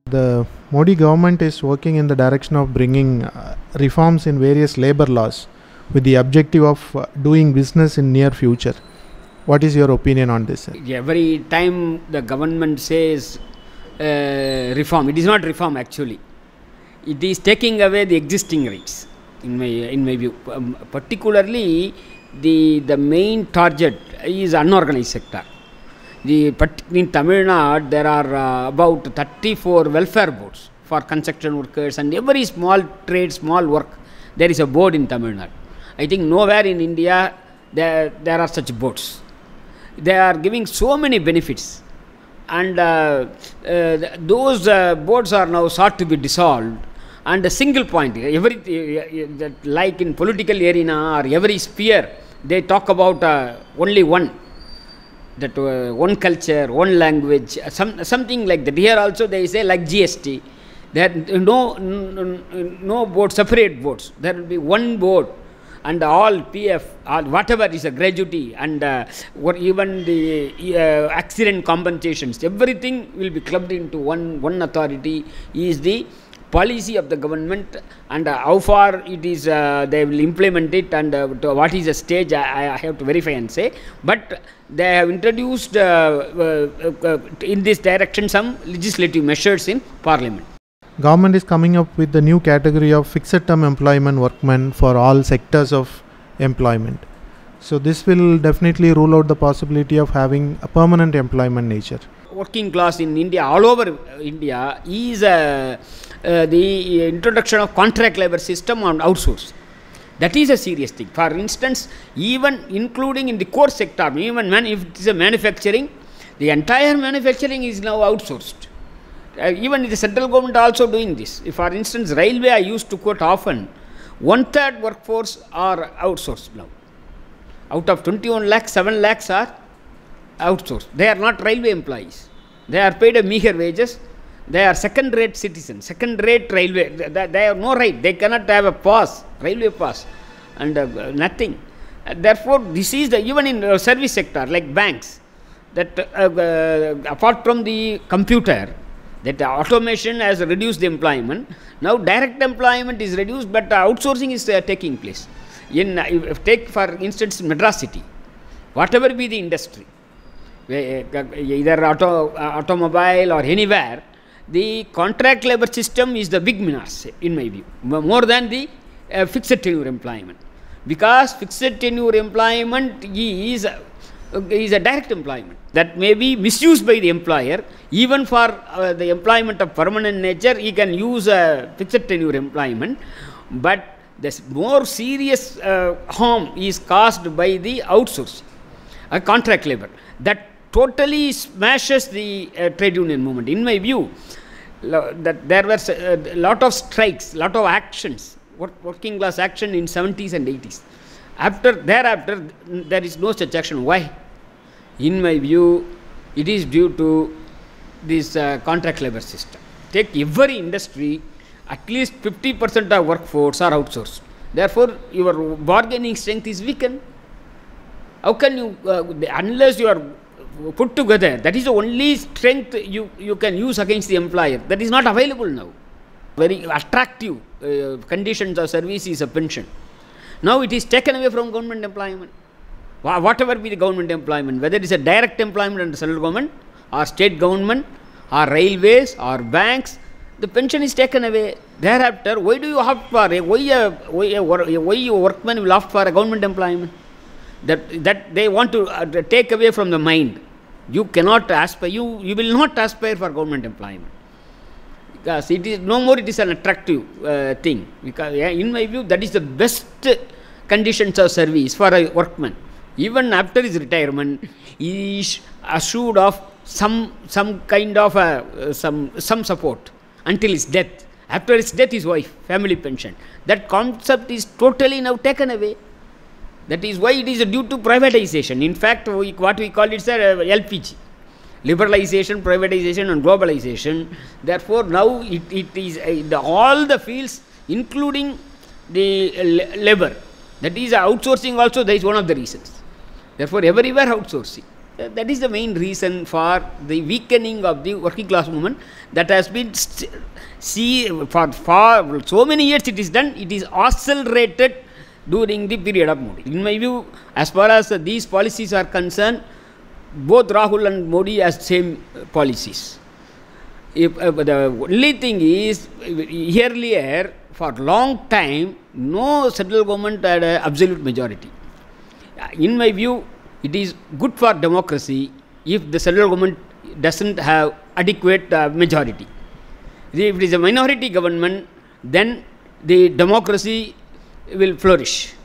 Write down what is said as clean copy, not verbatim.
The Modi government is working in the direction of bringing reforms in various labor laws with the objective of doing business in near future. What is your opinion on this, sir? Every time the government says reform, it is not reform actually. It is taking away the existing rights, in my view. Particularly, the main target is unorganized sector. In Tamil Nadu, there are about 34 welfare boards for construction workers and every small trade, small work. There is a board in Tamil Nadu. I think nowhere in India there are such boards. They are giving so many benefits, and those boards are now sought to be dissolved. And a single point, like in political arena or every sphere, they talk about only one. That one culture, one language, something like that. Here also they say like GST, there no board, separate boards. There will be one board, and all PF, whatever is a gratuity, and even the accident compensations, everything will be clubbed into one authority. Is the policy of the government, and how far it is they will implement it, and what is the stage, I have to verify and say. But they have introduced in this direction some legislative measures in Parliament. Government is coming up with the new category of fixed term employment workmen for all sectors of employment. So this will definitely rule out the possibility of having a permanent employment nature. Working class in India, all over India, is the introduction of contract labor system on outsource. That is a serious thing. For instance, even including in the core sector, even if it is a manufacturing, the entire manufacturing is now outsourced. Even the central government also doing this. If, for instance, railway, I used to quote often, 1/3 workforce are outsourced now. Out of 21 lakhs, 7 lakhs are outsourced. They are not railway employees. They are paid a meager wages. They are second-rate citizens, second-rate railway. They have no right. They cannot have a pass, railway pass, and nothing. Therefore, this is even in service sector like banks. That apart from the computer, that automation has reduced the employment. Now, direct employment is reduced, but outsourcing is taking place. If take for instance Madras city, whatever be the industry, either automobile or anywhere, the contract labor system is the big menace in my view, more than the fixed tenure employment, because fixed tenure employment is a direct employment that may be misused by the employer. Even for the employment of permanent nature, he can use a fixed tenure employment, but the more serious harm is caused by the outsourcing, contract labor, that totally smashes the trade union movement. In my view, that there were a lot of strikes, lot of actions, working class action in 70s and 80s. Thereafter, there is no such action. Why? In my view, it is due to this contract labor system. Take every industry, at least 50% of workforce are outsourced. Therefore, your bargaining strength is weakened. How can you, unless you are put together, that is the only strength you can use against the employer. That is not available now. Very attractive conditions of service is a pension. Now it is taken away from government employment. Whatever be the government employment, whether it is a direct employment under central government or state government or railways or banks, the pension is taken away. Thereafter, why do you opt for why your workman will opt for a government employment? That they want to take away from the mind. You cannot aspire, you will not aspire for government employment, because it is no more, it is an attractive thing. Because in my view, that is the best conditions of service for a workman. Even after his retirement, he is assured of some kind of some support until his death. After his death, his wife, family pension. That concept is totally now taken away. That is why it is due to privatization. In fact, what we call it is LPG. Liberalization, privatization and globalization. Therefore, now it is all the fields, including the labor. That is outsourcing also, that is one of the reasons. Therefore, everywhere outsourcing. That is the main reason for the weakening of the working class movement that has been for so many years it is done. It is accelerated during the period of Modi. In my view, as far as these policies are concerned, both Rahul and Modi have same policies. The only thing is, earlier, for long time, no central government had an absolute majority. In my view, it is good for democracy if the central government doesn't have adequate majority. If it is a minority government, then the democracy will flourish.